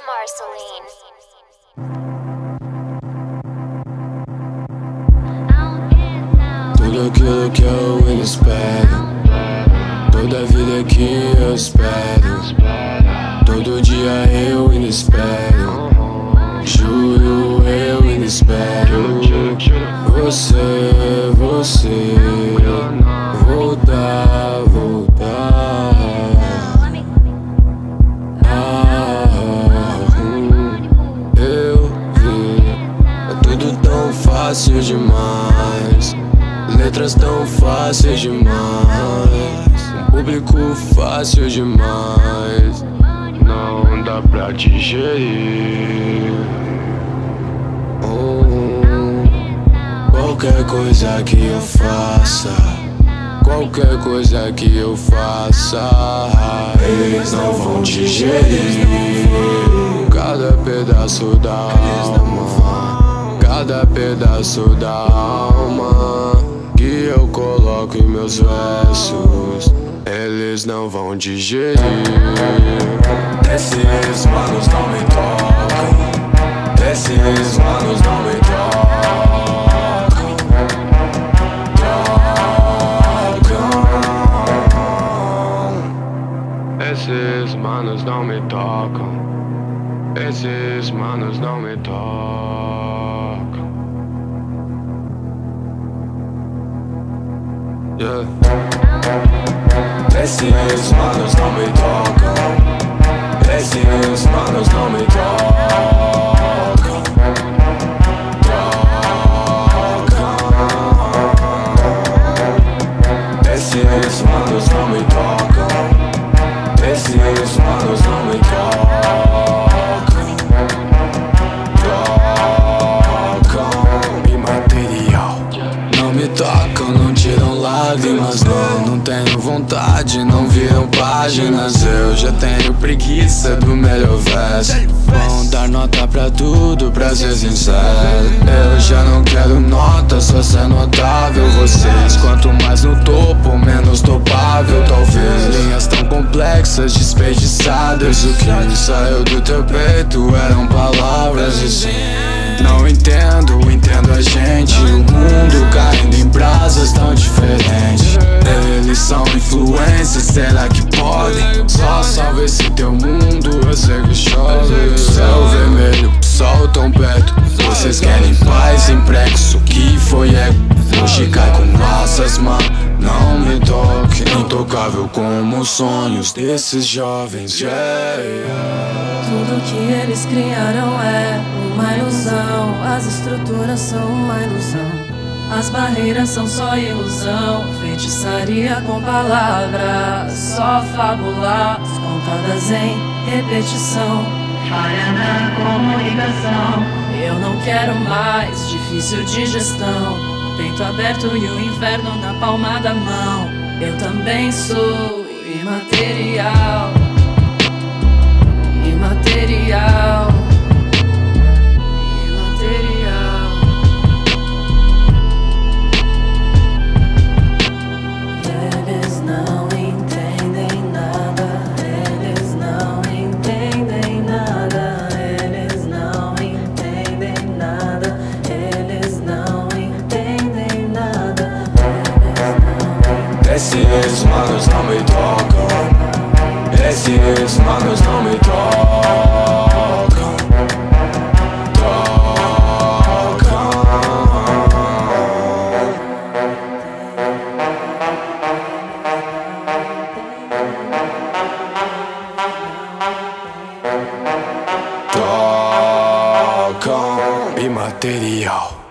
Marceline. Tudo aquilo que eu ainda espero, toda a vida que eu espero, todo dia eu ainda espero, juro eu ainda espero você voltar. Eu vi, é tudo tão fácil demais, letras tão fáceis demais, um público fácil demais, não dá pra digerir. Qualquer coisa que eu faça, qualquer coisa que eu faça, eles não vão digerir. Cada pedaço da alma, cada pedaço da alma que eu coloco em meus versos, eles não vão digerir. Esses manos não me tocam, esses manos não me tocam. Esses manos não me tocam, esses manos não me tocam. Yeah. Esses manos não me tocam, esses manos não me tocam. Esses manos não me tocam, esses manos não me tocam, imaterial. Não me tocam, não tiram lágrimas, não tenho vontade, não viram páginas. Eu já tenho preguiça do melhor verso, vão dar nota pra tudo, pra ser sincero. Eu já não quero nota, só ser notável. Vocês, quanto mais no topo, menos topável. Talvez linhas tão complexas, desperdiçadas. O que saiu do teu peito eram palavras e sim, não entendo a gente. O mundo caindo em brasas tão diferentes. Eles são influências, será que podem? Só salva esse teu mundo, eu sei que chove. Céu vermelho, sol tão perto. Vocês querem paz, imprexo, que foi ego. Hoje cai com nossas mãos, não me toque. Intocável como os sonhos desses jovens, Tudo que eles criaram é uma ilusão, as estruturas são uma ilusão, as barreiras são só ilusão, feitiçaria com palavras, só fábulas contadas em repetição, falha na comunicação. Eu não quero mais, difícil de gestão, peito aberto e o inferno na palma da mão. Eu também sou imaterial, imaterial, imaterial. Eles não entendem nada, eles não entendem nada, eles não entendem nada, eles não entendem nada. Esses manos não me tocam, esses manos não me tocam. Tocam imaterial.